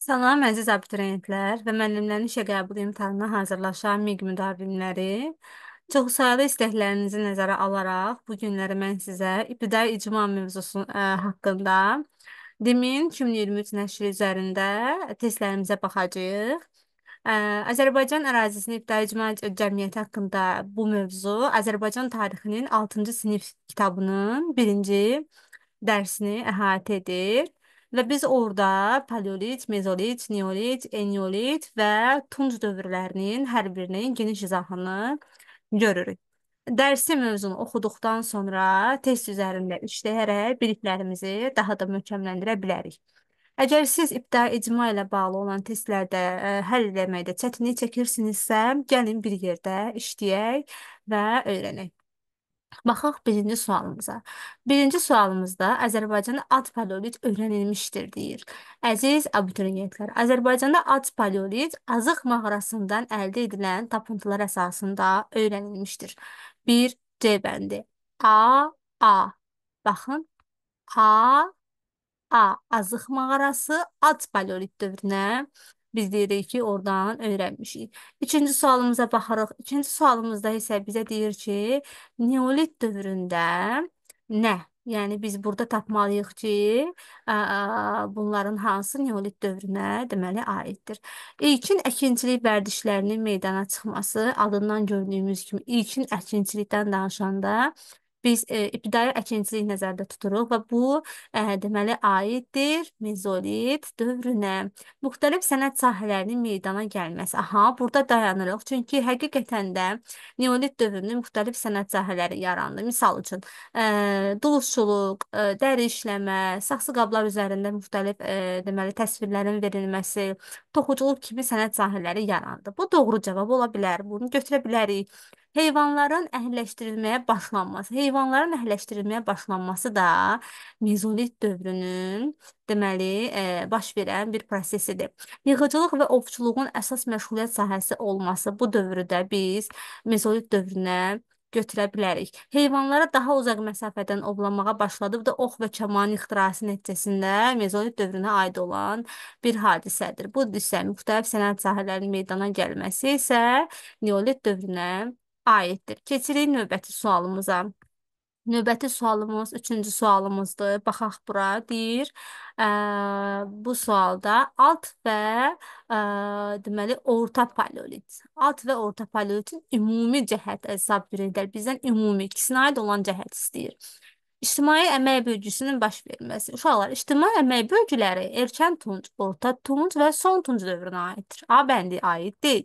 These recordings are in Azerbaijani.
Salam əziz abituriyentlər və müəllimlərin işə qəbul imtahanına hazırlaşan MİQ müdavimləri. Çoxsaylı istəklərinizi nəzərə alaraq bu günləri mən sizə ibtidai icma mövzusu haqqında DİM-in 2023 nəşri üzərində testlərimizə baxacağıq. Azərbaycan ərazisinin ibtidai icma cəmiyyəti haqqında bu mövzu Azərbaycan tarixinin 6-cı sinif kitabının birinci dərsini əhatə edir. Və biz orada paleolit, mezolit, neolit, eneolit və tunc dövrlərinin hər birinin geniş izahını görürük. Dərsi mövzunu oxuduqdan sonra test üzərində işləyərək biliklərimizi daha da möhkəmləndirə bilərik. Əgər siz ibtidai icma ilə bağlı olan testlərdə həll etməkdə çətinlik çəkirsinizsə, gəlin bir yerdə işləyək və öyrənək. Baxaq birinci sualımıza. Birinci sualımızda Azərbaycanda ad paleolit öyrənilmişdir deyir. Əziz abituriyentlər, Azərbaycanda ad paleolit Azıq mağarasından əldə edilən tapıntılar əsasında öyrənilmişdir. 1. C bəndi. A. Baxın. A. Azıq mağarası ad paleolit dövrünə biz deyirik ki, oradan öyrənmişik. İkinci sualımıza baxarıq. İkinci sualımızda isə bizə deyir ki, Neolit dövründə nə? Yəni biz burada tapmalıyıq ki, bunların hansı Neolit dövrünə deməli aiddir. İlkin əkinçilik vərdişlərinin meydana çıxması adından gördüyümüz kimi ilkin əkinçilikdən danışanda biz ibtidai əkinçilik nəzərdə tuturuq və bu deməli aiddir mezolit dövrünə. Müxtəlif sənət sahələrinin meydana gəlməsi. Aha, burada dayanırıq. Çünki həqiqətən də neolit dövründə müxtəlif sənət sahələri yarandı. Misal üçün, duluzçuluq, dəri işləmə, saxsı qablar üzərində müxtəlif deməli təsvirlərin verilməsi, toxuculuq kimi sənət sahələri yarandı. Bu doğru cavab ola bilər. Bunu götürə bilərik. Heyvanların əhəlləşdirilməyə başlanması. Heyvanların əhəlləşdirilməyə başlanması da mezolit dövrünün deməli baş verən bir prosesidir. Yığıcılıq və ovçuluğun əsas məşğuliyyət sahəsi olması bu dövrdə biz mezolit dövrünə götürə bilərik. Heyvanlara daha uzaq məsafədən ovlamağa başladı. Bu da ox və kaman ixtirası nəticəsində mezolit dövrünə aid olan bir hadisədir. Bu isə müxtəlif sənət sahələrinin meydana gəlməsi isə neolit dövrünə aiddir. Keçirik növbəti sualımıza. Növbəti sualımız, üçüncü sualımızdır. Baxaq bura, deyir. Bu sualda alt və deməli, orta paleolit. Alt və orta paleolitin ümumi cəhət hesab edir. Bizdən ümumi, ikisinə aid olan cəhət istəyir. İctimai əmək bölgüsünün baş verməsi. Uşaqlar, ictimai əmək bölgüləri erkən tunc, orta tunc və son tunc dövrünə aiddir. A bəndi aid deyil.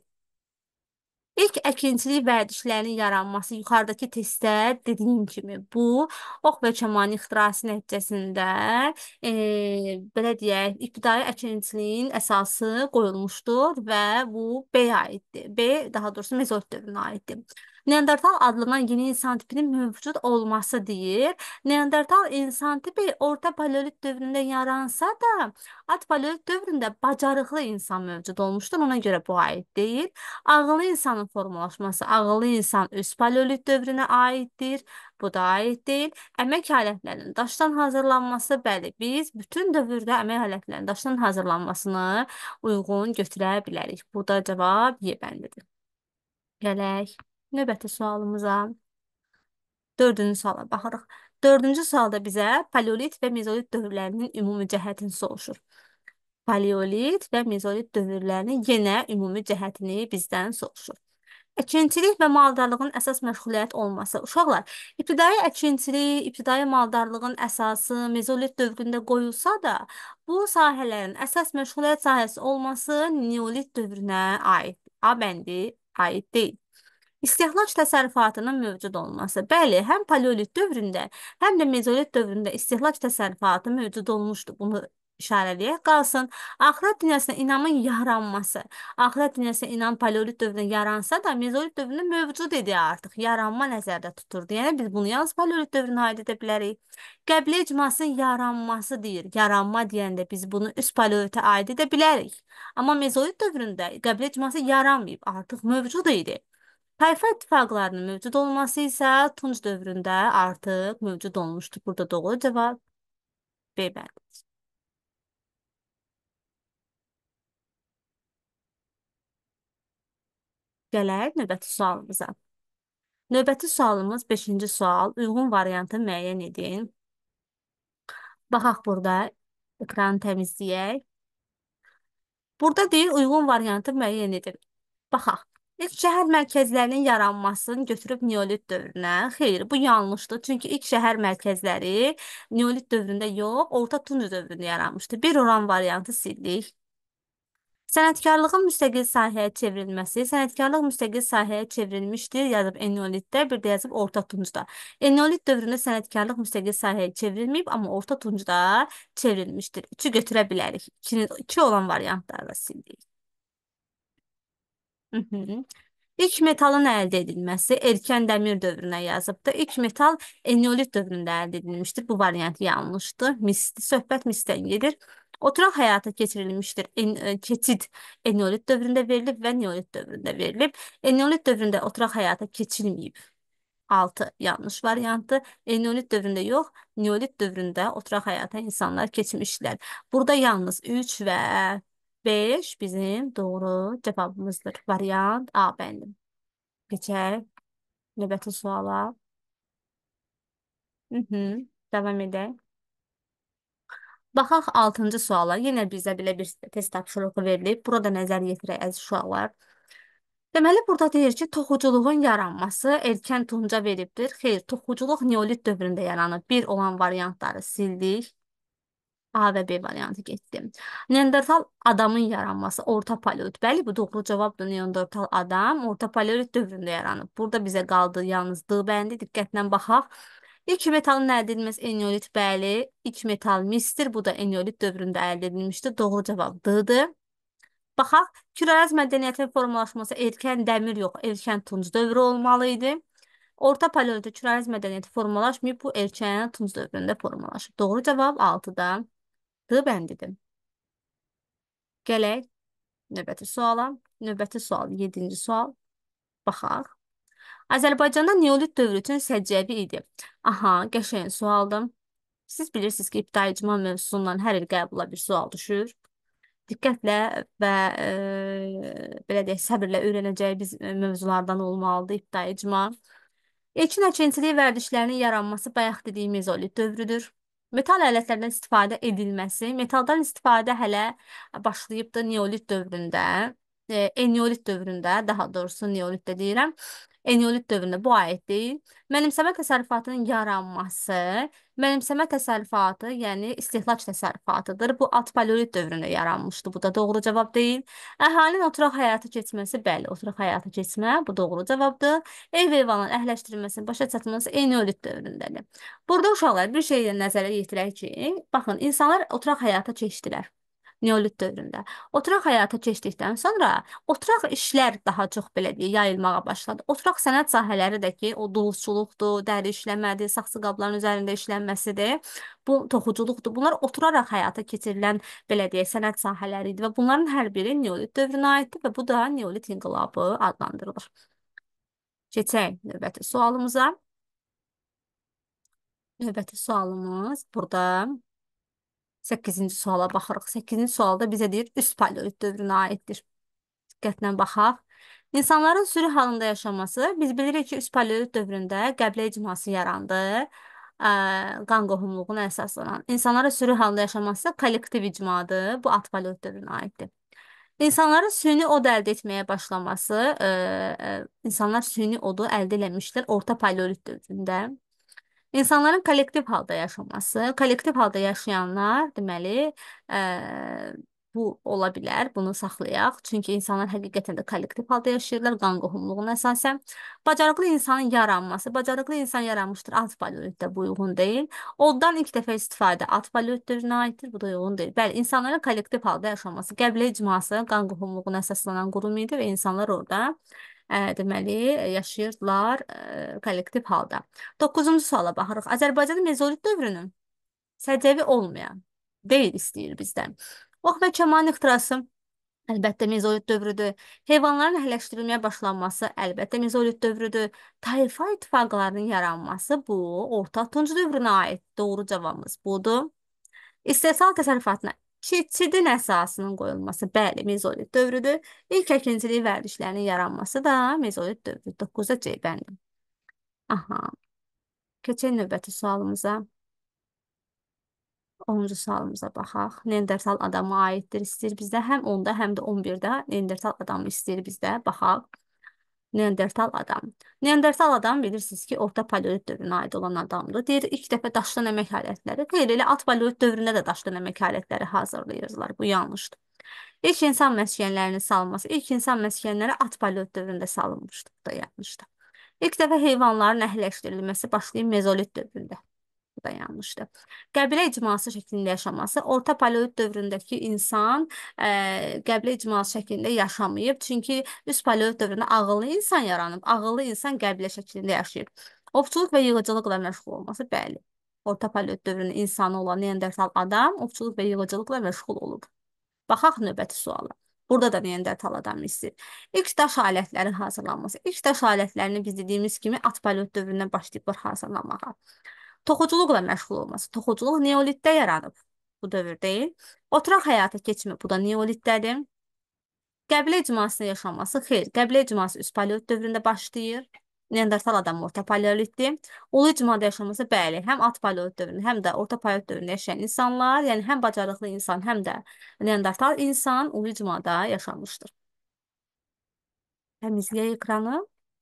İlk əkinçilik vərdişlərinin yaranması yuxarıdakı testdə dediyim kimi bu ox və kaman ixtirası nəticəsində belə deyək, ibtidai əkinçiliyin əsası qoyulmuşdur və bu B-yə aiddir. B, daha doğrusu mezolit dövrünə aiddir. Neandertal adlanan yeni insan tipinin mövcud olması deyir. Neandertal insan tipi orta paleolit dövründə yaransa da, ad paleolit dövründə bacarıqlı insan mövcud olmuşdur. Ona görə bu aid deyil. Ağıllı insanın formalaşması, ağıllı insan öz paleolit dövrünə aiddir. Bu da aid deyil. Əmək alətlərinin daşdan hazırlanması, bəli, biz bütün dövrdə əmək alətlərinin daşdan hazırlanmasını uyğun götürə bilərik. Burada cavab Y bəndidir. Gələk növbəti sualımıza. Dördüncü suala baxırıq. Dördüncü sualda bizə paleolit və mezolit dövrlərinin ümumi cəhətini soruşur. Paleolit və mezolit dövrlərinin yenə ümumi cəhətini bizdən soruşur. Əkinçilik və maldarlığın əsas məşğuliyyət olması. Uşaqlar, ibtidai əkinçilik, ibtidai maldarlığın əsası mezolit dövründə qoyulsa da, bu sahələrin əsas məşğuliyyət sahəsi olması neolit dövrünə aid. A bəndi aid deyil. İstehlak təsərrüfatının mövcud olması. Bəli, həm paleolit dövründə, həm də mezolit dövründə istehlak təsərrüfatı mövcud olmuşdur. Bunu işarələyək qalsın. Axirət dünyasına inamın yaranması. Axirət dünyasına inam paleolit dövründə yaransa da, mezolit dövründə mövcud idi artıq. Yaranma nəzərdə tuturdu. Yəni, biz bunu yalnız paleolit dövrünə aid edə bilərik. Qəbilə icmasının yaranması deyir. Yaranma deyəndə biz bunu üst paleolitə aid edə bilərik. Amma mezolit dövründə qəbilə icması yaranmayıb, artıq mövcud idi. Tayfa ittifaqlarının mövcud olması isə Tunc dövründə artıq mövcud olmuşdur. Burada doğru cavab B bəndidir. Gələk növbəti sualımıza. Növbəti sualımız beşinci sual. Uyğun variantı müəyyən edin. Baxaq burada ekranı təmizləyək. Burada deyir uyğun variantı müəyyən edin. Baxaq. İlk şəhər mərkəzlərinin yaranmasını götürüb neolit dövrünə. Xeyr, bu yanlışdır. Çünki ilk şəhər mərkəzləri neolit dövründə yox, Orta Tunc dövründə yaranmışdı. Bir oran variantı sildik. Sənətkarlığın müstəqil sahəyə çevrilməsi, sənətkarlıq müstəqil sahəyə çevrilmişdir, yazıb eneolitdə, bir də yazıb Orta Tuncda. Eneolit dövründə sənətkarlıq müstəqil sahəyə çevrilməyib, amma Orta Tuncda çevrilmişdir. 3-ü götürə bilərik. 2 olan variantları da sildik. Hı -hı. İlk metalın əldə edilməsi erkən dəmir dövrünə yazıbdır. İlk metal eneolit dövründə əldə edilmişdir. Bu variant yanlışdır. Söhbət misdən gedir. Oturaq həyata keçirilmişdir. Keçid eneolit dövründə verilib və neolit dövründə verilib. Eneolit dövründə oturaq həyata keçirilməyib. 6 yanlış variantı. Eneolit dövründə yox, neolit dövründə oturaq həyata insanlar keçmişlər. Burada yalnız 3 və 5 bizim doğru cavabımızdır. Variant A bəndi. Keçək növbəti suala. Davam edək. Baxaq 6-cı suala. Yenə bizə belə bir test tapşırığı verilib. Burada nəzər yetirək əziz uşaqlar. Deməli, burada deyir ki, toxuculuğun yaranması erkən tunca veribdir. Xeyr, toxuculuq neolit dövründə yaranıb. Bir olan variantları sildik. A və B variantı getdi. Neandertal adamın yaranması orta paleolit. Bəli, bu doğru cavabdır. Neandertal adam orta paleolit dövründə yaranıb. Burada bizə qaldı yalnız D bəndi. Diqqətlə baxaq. İlk metalın əldə edilməsi eneolit, bəli. İlk metal misdir. Bu da eneolit dövründə əldə edilmişdir. Doğru cavab D-dır. Baxaq, Kürəraz mədəniyyətinin formalaşması erkən dəmir yox, erkən tunc dövrü olmalı idi. Orta paleolitdə Kürəraz mədəniyyəti formalaşmayıb, bu erkən tunc dövründə formalaşıb. Doğru cavab 6-da. D bəndidir. Gələk növbəti suala. Növbəti sual 7-ci sual. Baxaq. Azərbaycanda neolit dövrü üçün səciyyəvi idi. Aha, qəşəng sualdır. Siz bilirsiniz ki, ibtidai icma mövzusundan hər il qəbula bir sual düşür. Diqqətlə və belə deyək, səbirlə öyrənəcəyimiz mövzulardan olmalıdır ibtidai icma. İlkin əkinçilik vərdişlərinin yaranması bayaq dediyimiz mezolit dövrüdür. Metal alətlərdən istifadə edilməsi, metaldan istifadə hələ başlayıbdır neolit dövründə, eneolit dövründə, daha doğrusu neolitdə deyirəm. Eneolit dövründə bu aid deyil. Mənimsəmə təsərrüfatının yaranması, mənimsəmə təsərrüfatı, yəni istehlak təsərrüfatıdır. Bu alt paleolit dövründə yaranmışdı. Bu da doğru cavab deyil. Əhalinin oturaq həyata keçməsi, bəli, oturaq həyata keçmə, bu doğru cavabdır. Ev heyvanların əhləşdirilməsinin başa çatılması eneolit dövründədir. Burada uşaqlar bir şeylə nəzərə yetirək ki, baxın, insanlar oturaq həyata keçdilər. Neolit dövründə. Oturaq həyata keçdikdən sonra oturaq işlər daha çox belə deyə yayılmağa başladı. Oturaq sənət sahələri də ki, o duluzçuluqdur, dəri işləmədir, saxsı qabların üzərində işlənməsidir. Bu toxuculuqdur. Bunlar oturaraq həyata keçirilən belə deyə sənət sahələri idi və bunların hər biri neolit dövrünə aiddir və bu da neolit inqilabı adlandırılır. Keçək növbəti sualımıza. Növbəti sualımız burada. 8-ci suala baxırıq. 8-ci sualda bizə deyir, üst paleolit dövrünə aiddir. Diqqətlə baxaq. İnsanların sürü halında yaşaması, biz bilirik ki, üst paleolit dövründə qəbilə icması yarandı. Qan qohumluğuna əsaslanan. İnsanların sürü halında yaşaması kollektiv icmadır. Bu alt paleolit dövrünə aiddir. İnsanların süni od əldə etməyə başlaması, insanlar süni odu əldə eləmişlər orta paleolit dövründə. İnsanların kollektiv halda yaşaması, kollektiv halda yaşayanlar, deməli, bu ola bilər, bunu saxlayaq. Çünki insanlar həqiqətən də kollektiv halda yaşayırlar, qan qohumluğuna əsasən. Bacarıqlı insanın yaranması, bacarıqlı insan yaranmışdır, alt paleolitdə bu uyğun deyil. Oddan ilk dəfə istifadə alt paleolit dövrünə aiddir, bu da uyğun deyil. Bəli, insanların kollektiv halda yaşaması, qəbilə icması, qan qohumluğuna əsaslanan qurum idi və insanlar orada deməli, yaşayırdılar kollektiv halda. 9-cu suala baxırıq. Azərbaycanın mezolit dövrünün səciyyəvi olmayan deyil istəyir bizdən. Ox və kamanın ixtirası əlbəttə mezolit dövrüdür. Heyvanların əhləşdirilməyə başlanması əlbəttə mezolit dövrüdür. Tayfa ittifaqlarının yaranması bu Orta Tunc dövrünə aid. Doğru cavabımız budur. İstehsal təsərrüfatına Çitin əsasının qoyulması, bəli, mezolit dövrüdür. İlk əkinçilik vərdişlərinin yaranması da mezolit dövrüdür. 9-da C bəndi. Aha, keçək növbəti sualımıza. 10-cu sualımıza baxaq. Neandertal adama aiddir, istəyir bizdə. Həm 10-da, həm də 11-də Neandertal adamı istəyir bizdə. Baxaq. Neandertal adam. Neandertal adam bilirsiniz ki, orta paleolit dövrünə aid olan adamdır. Deyir, ilk dəfə daşdan əmək alətləri. Xeyr, elə alt paleolit dövründə də daşdan əmək alətləri hazırlayırdılar. Bu yanlışdır. İlk insan məskənlərinin salınması, ilk insan məskənləri alt paleolit dövründə salınmışdı. Bu da yanlışdır. İlk dəfə heyvanların əhəlləşdirilməsi başlayıb mezolit dövründə. Bu da yanlışdır. Qəbilə icması şəklində yaşaması. Orta paleolit dövründəki insan qəbilə icması şəklində yaşamayıb. Çünki üst paleolit dövründə ağıllı insan yaranıb. Ağıllı insan qəbilə şəklində yaşayıb. Ovçuluq və yığıcılıqla məşğul olması, bəli. Orta paleolit dövrünün insanı olan Neandertal adam ovçuluq və yığıcılıqla məşğul olub. Baxaq növbəti suala. Burada da Neandertal adam istəyir. İlk daş alətləri hazırlanması. İlk daş alətlərini biz dediyimiz kimi at paleolit dövründən başlayıblar hazırlanmağa. Toxuculuqla məşğul olması. Toxuculuq neolitdə yaranıb. Bu dövr deyil. Oturaq həyata keçmə. Bu da neolitdədir. Qəbilə icmasında yaşanması. Xeyr, qəbilə icması üst paleolit dövründə başlayır. Neandertal adam orta paleolitdir. Ulu icmada yaşaması, bəli, həm alt paleolit dövründə, həm də orta paleolit dövründə yaşayan insanlar, yəni həm bacarıqlı insan, həm də Neandertal insan ulu icmada yaşamışdır. Təmizləyək ekranı.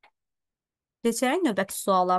Keçək növbəti suala.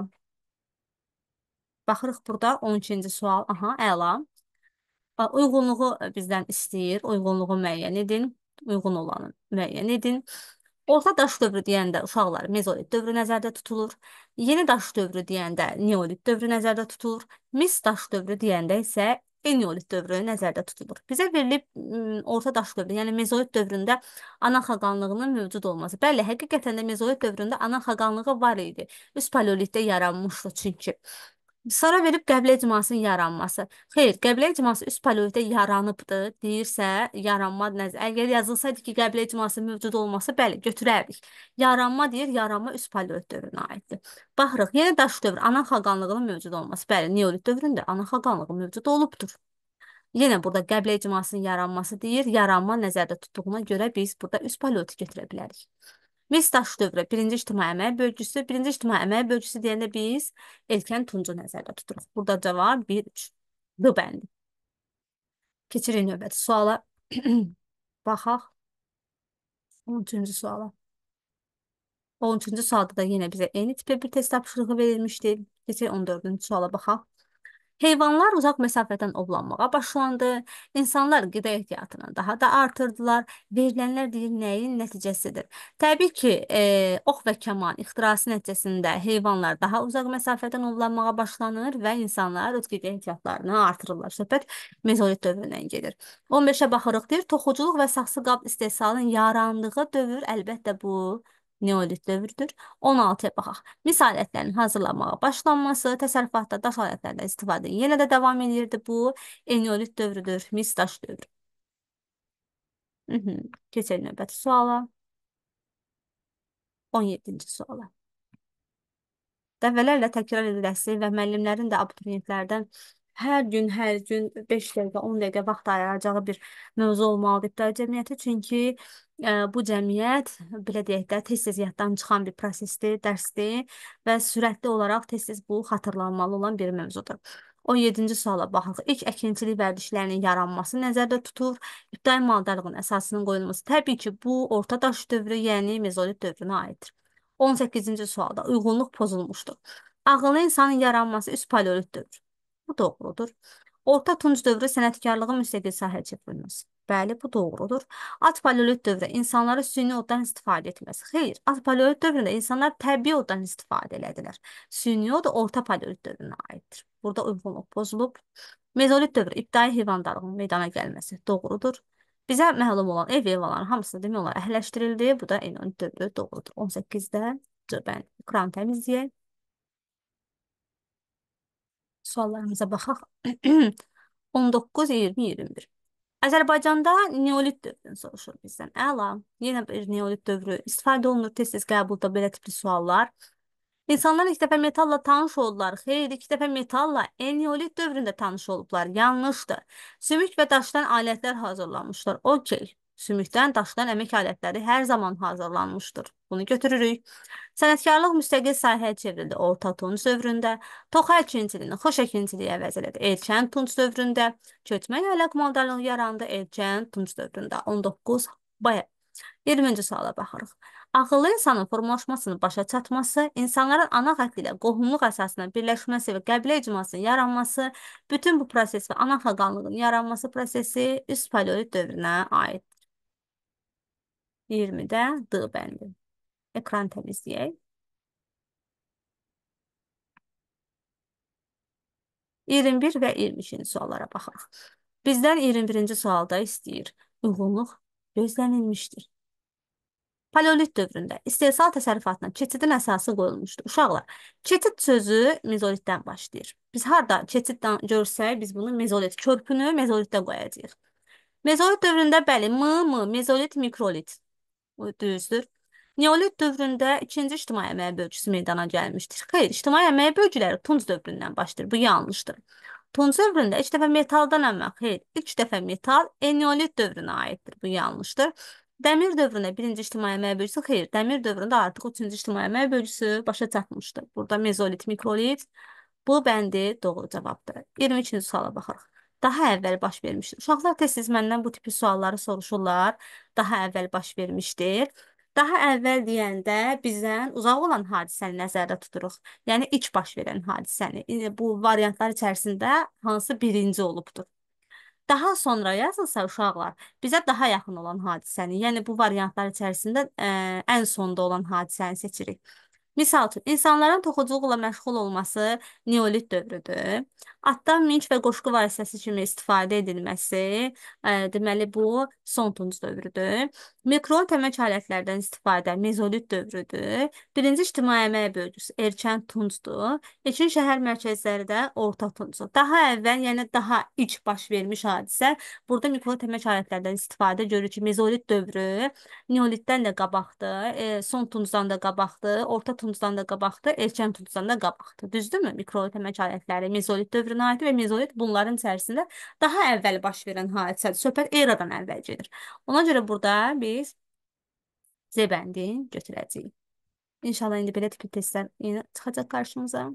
Baxırıq burada 12-ci sual. Aha, əla. Uyğunluğu bizdən istəyir. Uyğunluğu müəyyən edin. Uyğun olanı müəyyən edin. Orta daş dövrü deyəndə uşaqlar mezolit dövrü nəzərdə tutulur. Yeni daş dövrü deyəndə neolit dövrü nəzərdə tutulur. Mis daş dövrü deyəndə isə eneolit dövrü nəzərdə tutulur. Bizə verilib orta daş dövrü, yəni mezolit dövründə ana xaqanlığının mövcud olması. Bəli, həqiqətən də mezolit dövründə ana xaqanlığı var idi. Üst paleolitdə yaranmışdı çünki. Sonra verib qəbilə icmasının yaranması. Xeyr, qəbilə icması üst paleolitdə yaranıbdı, deyirsə, yaranma nəzər. Əgər yazılsaydı ki, qəbilə icması mövcud olması, bəli, götürərdik. Yaranma deyir, yaranma üst paleolit dövrünə aiddir. Baxırıq, yeni daş dövrü, ana xaqanlığının mövcud olması. Bəli, neolit dövründə ana xaqanlığı mövcud olubdur. Yenə burada qəbilə icmasının yaranması deyir, yaranma nəzərdə tutduğuna görə biz burada üst paleoliti götürə bilərik. Mis daş dövrü, birinci ictimai əmək bölgüsü. Birinci ictimai əmək bölgüsü deyəndə biz Erkən Tuncu nəzərdə tuturuq. Burada cavab 1-3. D bəndi. Keçirik növbəti suala. Baxaq. 13-cü suala. 13-cü sualda da yenə bizə eyni tipli bir test tapşırığı verilmişdi. Keçək 14-cü suala baxaq. Heyvanlar uzaq məsafədən ovlanmağa başlandı. İnsanlar qida ehtiyatını daha da artırdılar. Verilənlər deyil nəyin nəticəsidir? Təbii ki, ox və kaman ixtirası nəticəsində heyvanlar daha uzaq məsafədən ovlanmağa başlanır və insanlar öz qida ehtiyatlarını artırırlar. Söhbət mezolit dövründən gedir. 15-ə baxırıq deyir, toxuculuq və saxsı qab istehsalının yarandığı dövr əlbəttə bu neolit dövrüdür. 16-ya baxaq. Mis alətlərinin hazırlanmağa başlanması, təsərrüfatda daş alətlərdən istifadə yenə də davam edirdi. Bu eneolit dövrüdür, mis daş dövrü. Keçək növbəti suala. 17-ci suala. Dəfələrlə təkrar ediləsi və müəllimlərin də abituriyentlərdən hər gün 5 dəqiqə, 10 dəqiqə vaxt ayıracağı bir mövzu olmalıdır İbtidai cəmiyyəti. Çünki bu cəmiyyət, belə deyək də, tez-tez yaddan çıxan bir prosesdir, dərsdir və sürətli olaraq tez-tez bu xatırlanmalı olan bir mövzudur. 17-ci suala baxaq. İlk əkinçilik vərdişlərinin yaranması nəzərdə tutulur. İbtidai maldarlığın əsasının qoyulması. Təbii ki, bu orta daş dövrü, yəni mezolit dövrünə aiddir. 18-ci sualda uyğunluq pozulmuşdur. Ağıllı insanın yaranması üst paleolit dövrü. Bu doğrudur. Orta Tunc dövrü sənətkarlığın müstəqil sahəyə çevrilməsi. Bəli, bu doğrudur. Alt paleolit dövrü insanlara süni oddan istifadə etməsi. Xeyr, alt paleolit dövründə insanlar təbii oddan istifadə elədilər. Süni od orta paleolit dövrünə aiddir. Burada uyğunluq pozulub. Mezolit dövrü ibtidai heyvandarlığın meydana gəlməsi. Doğrudur. Bizə məlum olan ev heyvanları hamısı demək olar əhləşdirildi. Bu da eneolit dövrü doğrudur. 18-də cəbən ekran təmizləyək. Suallarımıza baxaq. 19, 20, 21. Azərbaycanda neolit dövrünü soruşur bizdən. Əla, yenə bir neolit dövrü istifadə olunur tez-tez qəbulda belə tipli suallar. İnsanlar ilk dəfə metalla tanış oldular. Xeyr, ilk dəfə metalla eneolit dövründə tanış olublar. Yanlışdır. Sümük və daşdan alətlər hazırlanmışlar. Okey. Sümükdən, daşdan əmək alətləri hər zaman hazırlanmışdır. Bunu götürürük. Sənətkarlıq müstəqil sahəyə çevrildi Orta Tunc dövründə. Toxa əkinçiliyini xoş əkinçiliyi əvəz elədi. Erkən Tunc dövründə köçmə yaylaq maldarlığı yarandı. Erkən Tunc dövründə 19 baya. 20-ci suala baxırıq. Ağıllı insanın formalaşmasının başa çatması, insanların ana xətti ilə qohumluq əsasına birləşməsi və qəbilə icmasının yaranması, bütün bu proses və ana xəqanlığın yaranması prosesi üst paleolit dövrünə aid. 20-də D bəndi. Ekran təmizləyək. 21 və 22-ci suallara baxırıq. Bizdən 21-ci sualda istəyir. Uyğunluq gözlənilmişdir. Paleolit dövründə istehsal təsərrüfatına keçidin əsası qoyulmuşdur. Uşaqlar, keçid sözü mezolitdən başlayır. Biz harda keçiddən görsək, biz bunu mezolit, körpünü mezolitdə qoyacağıq. Mezolit dövründə bəli, mezolit, mikrolit. Bu düzdür. Neolit dövründə ikinci ictimai əməyə bölgüsü meydana gəlmişdir. Xeyr, ictimai əməyə bölgüləri Tunc dövründən başlayır. Bu yanlışdır. Tunc dövründə ilk dəfə metaldan əmək, xeyr, ilk dəfə metal eneolit dövrünə aiddir. Bu yanlışdır. Dəmir dövründə birinci ictimai əməyə bölgüsü, xeyr, dəmir dövründə artıq üçüncü ictimai əməyə bölgüsü başa çatmışdır. Burada mezolit, mikrolit, bu bəndi doğru cavabdır. 22-ci suala baxırıq. Daha əvvəl baş vermişdir. Uşaqlar tez-tez məndən bu tipi sualları soruşurlar. Daha əvvəl baş vermişdir. Daha əvvəl deyəndə bizdən uzaq olan hadisəni nəzərdə tuturuq. Yəni ilk baş verən hadisəni. Bu variantlar içərisində hansı birinci olubdur? Daha sonra yazılsa uşaqlar bizə daha yaxın olan hadisəni, yəni bu variantlar içərisində ən sonda olan hadisəni seçirik. Misal üçün, insanların toxuculuqla məşğul olması neolit dövrüdür. Atdan minç və qoşqu vasitəsi kimi istifadə edilməsi, deməli bu son tunc dövrüdür. Mikro təmək alətlərdən istifadə mezolit dövrüdür. Birinci ictimai əmək bölgüsü erkən tuncdur. İlkin şəhər mərkəzləri də orta tuncdur. Daha əvvəl, yəni daha ilk baş vermiş hadisə, burada mikro təmək alətlərdən istifadə görürük ki, mezolit dövrü neolitdən də qabaqdır, son tuncdan da qabaqdır, orta tuncdan da qabaqdır, erkən tuncdan da qabaqdır. Düzdürmü? Mikro təmək alətləri mezolit dövrünə aiddir və mezolit bunların içərisində daha əvvəl baş verən hadisədir. Söhbət eradan əvvəl gedir. Ona görə burada biz Z bəndini götürəcəyik. İnşallah indi belə tipli testlər yenə çıxacaq qarşımıza.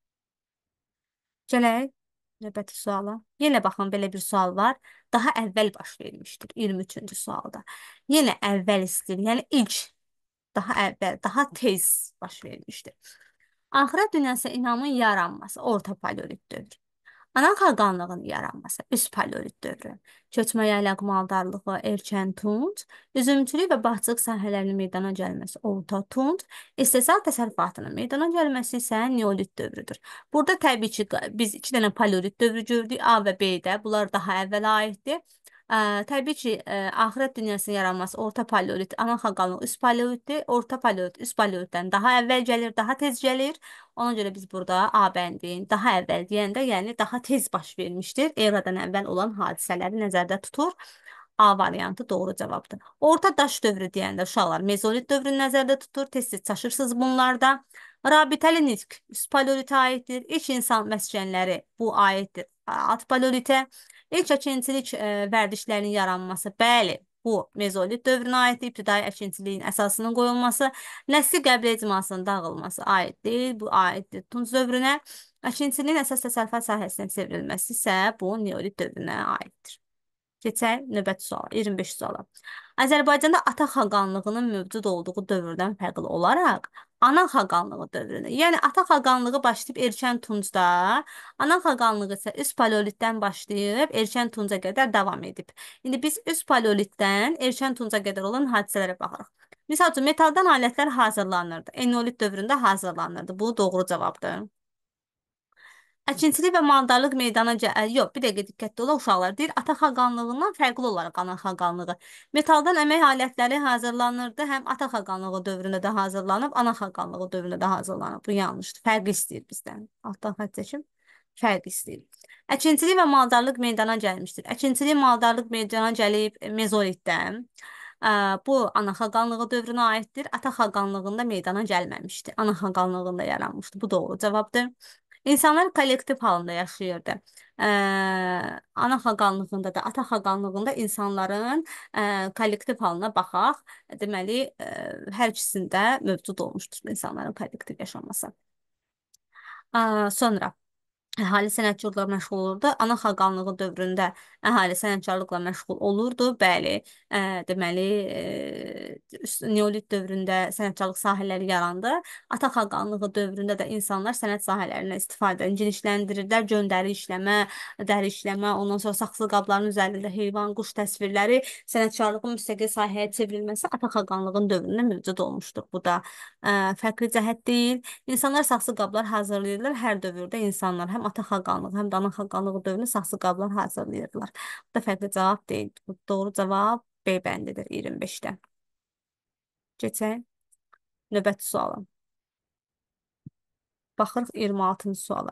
Gələk növbəti suala. Yenə baxın, belə bir sual var. Daha əvvəl baş vermişdir 23-cü sualda. Yenə əvvəl istəyir, yəni ilk, daha əvvəl, daha tez baş vermişdir. Axirət dünyası inamın yaranması orta paleolit dövrü. Ana xəqanlığın yaranması üst paleolit dövrü. Köçmə yaylaq maldarlığı erkən tunc, üzümçülük və bağçılıq sahələrinin meydana gəlməsi orta tunc, istehsal təsərrüfatının meydana gəlməsi isə neolit dövrüdür. Burada təbii ki, biz iki dənə paleolit dövrü gördük, A və B-də. Bunlar daha əvvələ aiddir. Təbii ki, axirət dünyasının yaranması orta paleolit, ana xəqanlıq üst paleolitdir. Orta paleolit üst paleolitdən daha əvvəl gəlir, daha tez gəlir. Ona görə biz burada A bəndin daha əvvəl deyəndə, yəni daha tez baş vermişdir. Eradan əvvəl olan hadisələri nəzərdə tutur. A variantı doğru cavabdır. Orta daş dövrü deyəndə uşaqlar mezolit dövrünü nəzərdə tutur. Tez-tez çaşırsınız bunlarda. Rabitəli nitq üst paleolitə aiddir. İlk insan məskənləri bu aiddir alt paleolitə. İlk əkinçilik vərdişlərinin yaranması, bəli, bu mezolit dövrünə aiddir. İbtidai əkinçiliyin əsasının qoyulması, nəsli qəbilə icmasının dağılması aid deyil, bu aiddir Tunc dövrünə. Əkinçiliyin əsas təsərrüfat sahəsinə çevrilməsi isə bu neolit dövrünə aiddir. Keçək növbəti suala, 25 suala. Azərbaycanda ata xaqanlığının mövcud olduğu dövrdən fərqli olaraq ana xaqanlığı dövründə, yəni ata xaqanlığı başlayıb erkən tuncda, ana xaqanlığı isə üst paleolitdən başlayıb erkən tunca qədər davam edib. İndi biz üst paleolitdən erkən tunca qədər olan hadisələrə baxırıq. Misal üçün, metaldan alətlər hazırlanırdı. Eneolit dövründə hazırlanırdı. Bu doğru cavabdır. Əkinçilik və maldarlıq meydana yox, bir dəqiqə diqqətli olaq uşaqlar. Deyir, ata xaqanlığından fərqli olaraq ana xaqanlığı. Metaldan əmək alətləri hazırlanırdı. Həm ata xaqanlığı dövründə də hazırlanıb, ana xaqanlığı dövründə də hazırlanıb. Bu yanlışdır. Fərq istəyir bizdən. Altdan xətt çəkim. Fərq istəyir. Əkinçilik və maldarlıq meydana gəlmişdir. Əkinçilik, maldarlıq meydana gəlib mezolitdən. Bu ana xaqanlığı dövrünə aiddir. Ata xaqanlığında meydana gəlməmişdi. Ana xaqanlığında yaranmışdı. Bu doğru cavabdır. İnsanlar kollektiv halında yaşayırdı. Ə, Ana xaqanlığında da, ata xaqanlığında insanların kollektiv halına baxaq. Deməli, hər ikisində mövcud olmuşdur insanların kollektiv yaşaması. Sonra əhali sənətkarlıqla məşğul olurdu. Ana xaqanlığı dövründə əhali sənətkarlıqla məşğul olurdu. Bəli, deməli, neolit dövründə sənətkarlıq sahələri yarandı. Ata xaqanlığı dövründə də insanlar sənət sahələrindən istifadəni genişləndirirlər. Göndəri işləmə, dəri işləmə, ondan sonra saxsı qabların üzərində heyvan, quş təsvirləri, sənətkarlığın müstəqil sahəyə çevrilməsi ata xaqanlığın dövründə mövcud olmuşdur. Bu da fərqli cəhət deyil. İnsanlar saxsı qablar hazırlayırlar. Hər dövrdə insanlar həm ata xaqanlığı, həm də ana xaqanlığı dövründə saxsı qablar hazırlayırlar. Bu da fərqli cavab deyil. Bu doğru cavab B bəndidir 25-də. Keçək növbəti suala. Baxırıq 26-cı suala.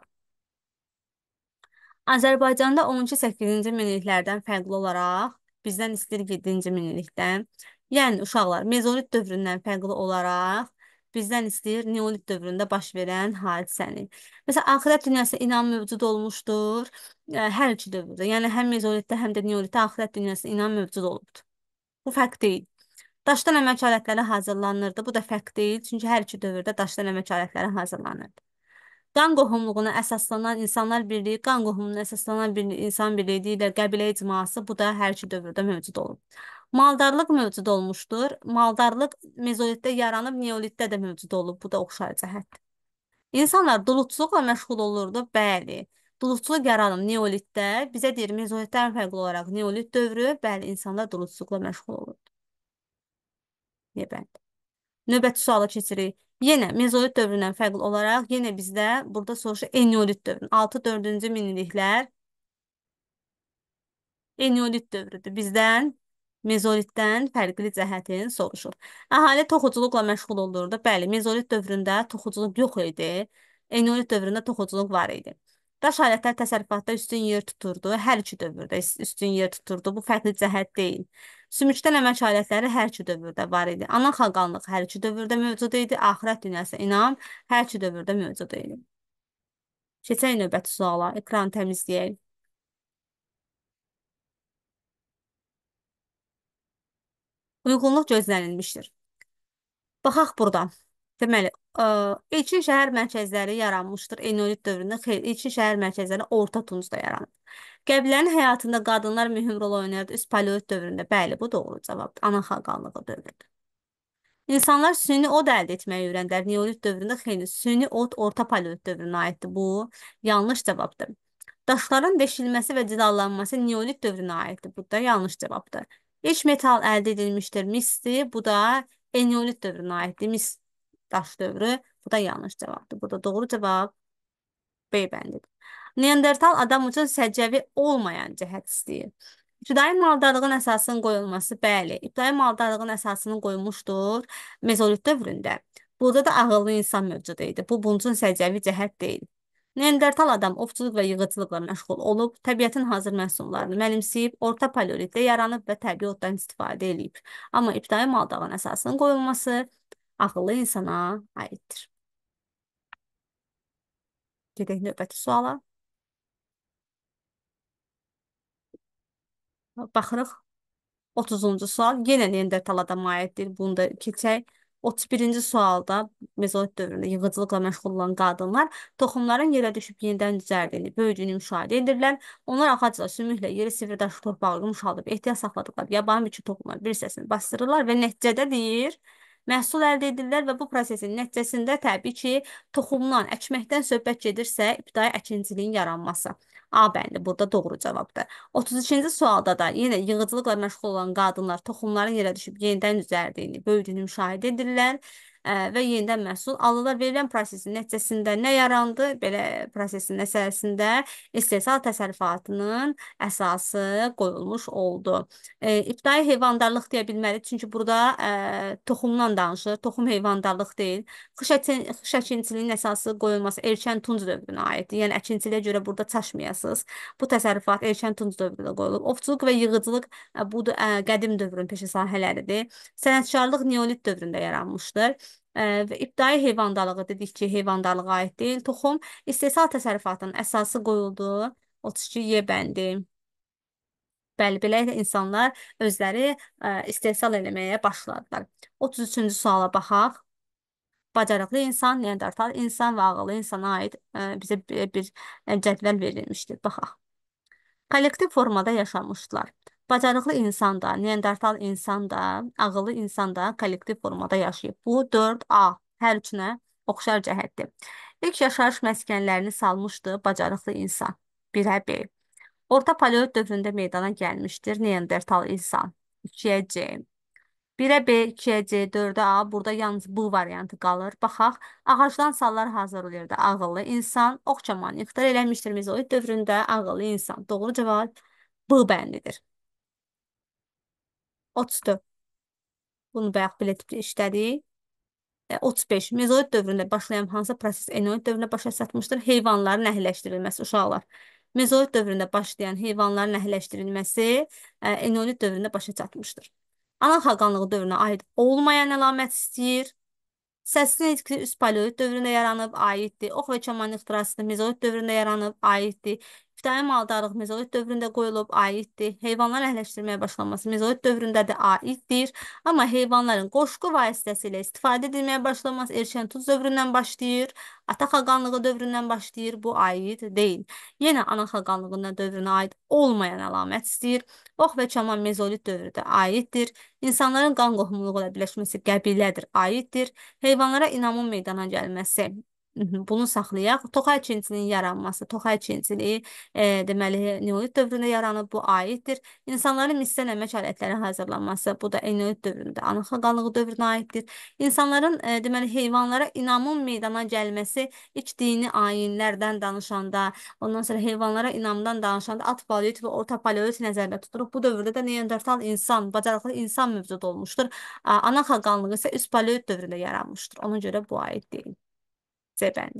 Azərbaycanda 12-8-ci minilliklərdən fərqli olaraq bizdən istəyir 7-ci minillikdən, yəni uşaqlar mezolit dövründən fərqli olaraq bizdən istəyir neolit dövründə baş verən hadisəni. Məsələn, axirət dünyası inam mövcud olmuşdur. Hər iki dövrdə, yəni həm mezolitdə, həm də neolitdə axirət dünyası inam mövcud olubdur. Bu fərq deyil. Daşdan əmək alətləri hazırlanırdı. Bu da fərq deyil, çünki hər iki dövrdə daşdan əmək alətləri hazırlanırdı. Qan qohumluğuna əsaslanan insanlar birliyi, qan qohumluğuna əsaslanan bir insan birliyi deyirlər, qəbilə icması, bu da hər iki dövrdə mövcud olub. Maldarlıq mövcud olmuşdur. Maldarlıq mezolitdə yaranıb, neolitdə də mövcud olub. Bu da oxşar cəhətdir. İnsanlar duluzçuluqla məşğul olurdu, bəli. Duluzçuluq yaranıb neolitdə, bizə deyir, mezolitdən fərqli olaraq neolit dövrü, bəli, insanlar duluzçuluqla məşğul olurdu. Bəli. Növbəti suala keçirik. Yenə mezolit dövründən fərqli olaraq, yenə bizdə burada soruşur eneolit dövrü. 6-4-cü minilliklər eneolit dövrüdür. Bizdən mezolitdən fərqli cəhətin soruşur. Əhali toxuculuqla məşğul olurdu. Bəli, mezolit dövründə toxuculuq yox idi. Eneolit dövründə toxuculuq var idi. Daş alətlər təsərrüfatda üstün yer tuturdu. Hər iki dövrdə üstün yer tuturdu. Bu fərqli cəhət deyil. Sümükdən əmək alətləri hər iki dövrdə var idi. Ana xaqanlıq hər iki dövrdə mövcud idi. Axirət dünyası inam hər iki dövrdə mövcud idi. Keçək növbəti suala. Ekranı təmizləyək. Uyğunluq gözlənilmişdir. Baxaq burada. Deməli, ilkin şəhər mərkəzləri yaranmışdır. Eneolit dövründə xeyr, ilkin şəhər mərkəzləri Orta Tuncda yaranıb. Qəbilənin həyatında qadınlar mühüm rol oynayırdı üst paleolit dövründə. Bəli, bu doğru cavabdır. Ana xaqanlığı dövrüdür. İnsanlar süni od əldə etməyi öyrəndilər. Neolit dövründə xeyli süni od orta paleolit dövrünə aiddir. Bu yanlış cavabdır. Daşların deşilməsi və cilalanması neolit dövrünə aiddir. Bu da yanlış cavabdır. İlk metal əldə edilmişdir. Misdir. Bu da eneolit dövrünə aiddir. Mis daş dövrü. Bu da yanlış cavabdır. Bu da doğru cavab B bəndidir. Neandertal adam üçün səciyyəvi olmayan cəhət istəyir. İbtidai maldarlığın əsasının qoyulması, bəli, ibtidai maldarlığın əsasını qoymuşdur mezolit dövründə. Burada da ağıllı insan mövcud idi. Bu, bunun üçün səciyyəvi cəhət deyil. Neandertal adam ovçuluq və yığıcılıqla məşğul olub, təbiətin hazır məhsullarını mənimsəyib, orta paleolitdə yaranıb və təbii otdan istifadə edib. Amma ibtidai maldarlığın əsasının qoyulması ağıllı insana aiddir. Gedək növbəti suala. Baxırıq. 30-cu sual yenə Neandertal adama aiddir. Bunu da keçək. 31-ci sualda mezolit dövründə yığıcılıqla məşğul olan qadınlar toxumların yerə düşüb yenidən düzəldiyini, böyüdüyünü müşahidə edirlər. Onlar ağacla, sümüklə yeri sivri daşı torpağı yumşaldıb ehtiyat saxladıqları yabanı biçi toxumlar bir hissəsini bastırırlar və nəticədə deyir, məhsul əldə edirlər və bu prosesin nəticəsində təbii ki, toxumdan, əkməkdən söhbət gedirsə, ibtidai əkinciliyin yaranması. A bəndi burada doğru cavabdır. 32-ci sualda da yenə yığıcılıqla məşğul olan qadınlar toxumların yerə düşüb yenidən düzəldiyini, böyüdüyünü müşahidə edirlər. və yenidən məhsul alırlar. Verilən prosesin nəticəsində nə yarandı? Belə prosesin nəticəsində istehsal təsərrüfatının əsası qoyulmuş oldu. İbtidai heyvandarlıq deyə bilmərik, çünki burada toxumdan danışır. Toxum heyvandarlıq deyil. Xış əkinçiliyinin əsası qoyulması erkən tunc dövrünə aiddir. Yəni əkinçiliyə görə burada çaşmayasınız. Bu təsərrüfat erkən tunc dövründə qoyulub. Ovçuluq və yığıcılıq bu da qədim dövrün peşə sahələridir. Sənətkarlıq neolit dövründə yaranmışdır. Və ibtidai heyvandarlığı dedik ki, heyvandarlığa aid deyil. Toxum istehsal təsərrüfatının əsası qoyuldu. 32 Y bəndi. Bəli, beləliklə insanlar özləri istehsal eləməyə başladılar. 33-cü suala baxaq. Bacarıqlı insan, neandertal insan və ağıllı insana aid bizə bir cədvəl verilmişdir. Baxaq. Kollektiv formada yaşamışdılar. Bacarıqlı insan da, neandertal insan da, ağıllı insan da kollektiv formada yaşayıb. Bu 4A hər üçünə oxşar cəhətdir. İlk yaşayış məskənlərini salmışdı bacarıqlı insan. 1-ə B. Orta paleolit dövründə meydana gəlmişdir neandertal insan. 2-yə C. 1-ə B, 2-yə C, 4-ə A. Burada yalnız bu variantı qalır. Baxaq, ağacdan sallar hazırlayırdı ağıllı insan. Ox kamanı ixtira eləmişdir mezolit dövründə ağıllı insan. Doğru cavab B bəndidir. 34. Bunu bayaq bilet işlədik. 35. Mezolit dövründə başlayan hansı proses eneolit dövründə başa çatmışdır? Heyvanların əhəlləşdirilməsi, uşaqlar. Mezolit dövründə başlayan heyvanların əhəlləşdirilməsi eneolit dövründə başa çatmışdır. Ana xaqanlığı dövrünə aid olmayan əlamət istəyir. Səsli nitqli üst paleolit dövründə yaranıb, aiddir. Ox və kaman ixtirası da mezolit dövründə yaranıb, aiddir. İbtidai maldarlıq mezolit dövründə qoyulub, aiddir. Heyvanlar əhləşdirməyə başlanması mezolit dövründə də aiddir. Amma heyvanların qoşqu vasitəsilə istifadə edilməyə başlanması erkən tunc dövründən başlayır. Ata xaqanlığı dövründən başlayır. Bu aid deyil. Yenə ana xaqanlığına dövrünə aid olmayan əlamət istəyir. Ox və kaman mezolit dövrü də aiddir. İnsanların qan qohumluğu ilə birləşməsi qəbilədir, aiddir. Heyvanlara inamın meydana gəlməsi. Bunu saxlayaq. Toxay əkinçiliyinin yaranması, toxay əkinçiliyi deməli neolit dövründə yaranıb, bu aiddir. İnsanların misdən əmək alətləri hazırlanması, bu da eneolit dövründə, ana xaqanlığı dövrünə aiddir. İnsanların deməli heyvanlara inamın meydana gəlməsi ilk dini ayinlərdən danışanda, ondan sonra heyvanlara inamdan danışanda alt paleolit və orta paleolit nəzərdə tutulur. Bu dövrdə də neandertal insan, bacarıqlı insan mövcud olmuşdur. Ana xaqanlığı isə üst paleolit dövründə yaranmışdır. Ona görə bu aid deyil. C bəndi.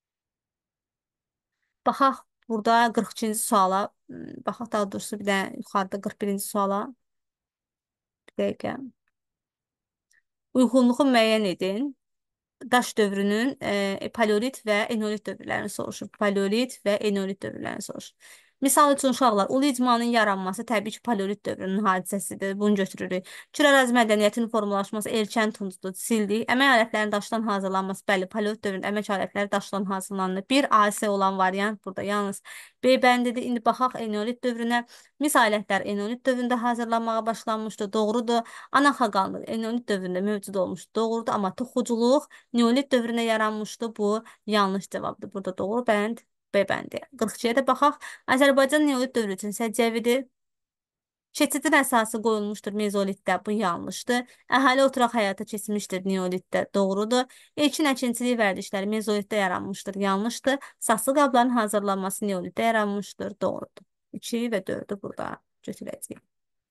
Baxaq burada 42-ci suala. Baxaq daha doğrusu bir də yuxarıda 41-ci suala. Bir dəqiqə. Uyğunluğu müəyyən edin. Daş dövrünün paleolit və eneolit dövrlərini soruşur. Paleolit və eneolit dövrlərini soruşur. Misal üçün uşaqlar, ulu icmanın yaranması təbii ki, paleolit dövrünün hadisəsidir. Bunu götürürük. Kür ərazi mədəniyyətinin formalaşması erkən tuncdur, sildik. Əmək alətlərinin daşdan hazırlanması, bəli, paleolit dövründə əmək alətləri daşdan hazırlanır. Bir AC olan variant burada yalnız B bəndidir. İndi baxaq eneolit dövrünə. Mis alətlər eneolit dövründə hazırlanmağa başlanmışdı. Doğrudur. Ana xaqanlıq eneolit dövründə mövcud olmuşdu. Doğrudur. Amma toxuculuq neolit dövründə yaranmışdı. Bu yanlış cavabdır. Burada doğru bənd B bəndi. 42-yə də baxaq. Azərbaycan neolit dövrü üçün səciyyəvidir. Keçidin əsası qoyulmuşdur mezolitdə. Bu yanlışdır. Əhali oturaq həyata keçmişdir neolitdə. Doğrudur. İlkin əkinçilik vərdişləri mezolitdə yaranmışdır. Yanlışdır. Saxsı qabların hazırlanması neolitdə yaranmışdır. Doğrudur. 2 və 4-ü burada götürəcəyik.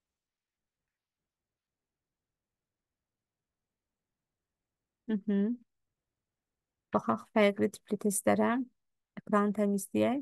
Baxaq fərqli tipli testlərə. Ekranı təmizləyək.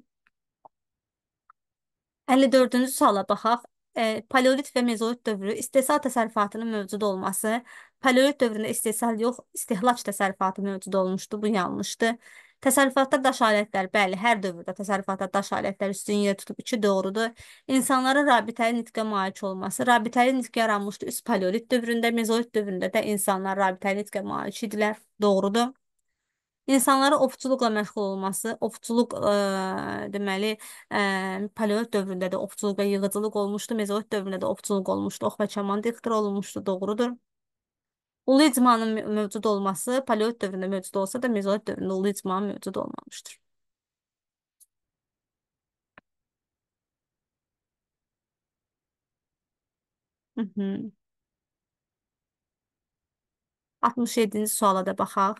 54-cü suala baxaq. Paleolit və mezolit dövrü istehsal təsərrüfatının mövcud olması. Paleolit dövründə istehsal yox, istehlaç təsərrüfatı mövcud olmuşdu. Bu yanlışdır. Təsərrüfatda daş alətlər, bəli, hər dövrdə təsərrüfatda daş alətlər üstün yer tutub. 2 doğrudur. İnsanların rabitəli nitqə malik olması. Rabitəli nitq yaranmışdı üst paleolit dövründə, mezolit dövründə də insanlar rabitəli nitqə malik idilər. Doğrudur. İnsanların ovçuluqla məşğul olması, ovçuluq deməli paleolit dövründə də ovçuluq və yığıcılıq olmuşdu, mezolit dövründə də ovçuluq olmuşdu, ox və kaman da ixtira olunmuşdu, doğrudur. Ulu icmanın mövcud olması paleolit dövründə mövcud olsa da mezolit dövründə ulu icma mövcud olmamışdır. 67-ci suala da baxaq.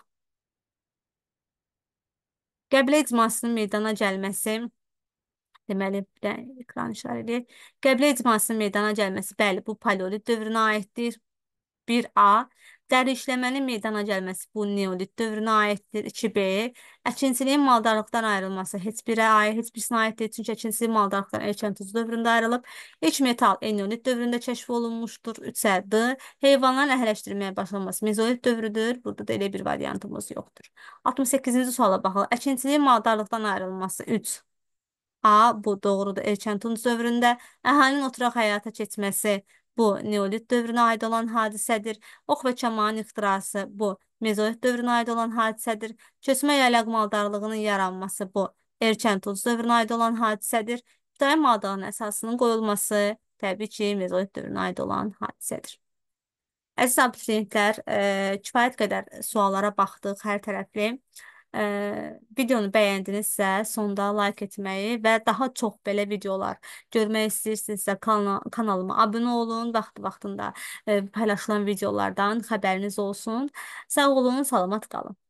Qəbilə icmasının meydana gəlməsi, deməli, bir də ekran işarə edək. Qəbilə icmasının meydana gəlməsi, bəli, bu paleolit dövrünə aiddir. 1A. Dəri işləmənin meydana gəlməsi bu neolit dövrünə aiddir. 2B. Əkinçiliyin maldarlıqdan ayrılması heç birə aid, heç birisinə aid deyil. Çünki əkinçilik maldarlıqdan erkən tuz dövründə ayrılıb. İlk metal eneolit dövründə kəşf olunmuşdur. 3D. Heyvanların əhələşdirilməyə başlanması mezolit dövrüdür. Burada da elə bir variantımız yoxdur. 68-ci suala baxalım. Əkinçiliyin maldarlıqdan ayrılması 3. A. Bu doğrudur. Erkən Tunc dövründə əhalinin oturaq həyata keçməsi bu neolit dövrünə aid olan hadisədir. Ox və kamanın ixtirası bu mezolit dövrünə aid olan hadisədir. Köçmə yaylaq maldarlığının yaranması bu erkən Tunc dövrünə aid olan hadisədir. İbtidai maldarlığın əsasının qoyulması təbii ki, mezolit dövrünə aid olan hadisədir. Əziz abituriyentlər, kifayət qədər suallara baxdıq hər tərəfli. Videonu bəyəndinizsə, sonda like etməyi və daha çox belə videolar görmək istəyirsinizsə kanalıma abunə olun. Vaxtında paylaşılan videolardan xəbəriniz olsun. Sağ olun, salamat qalın.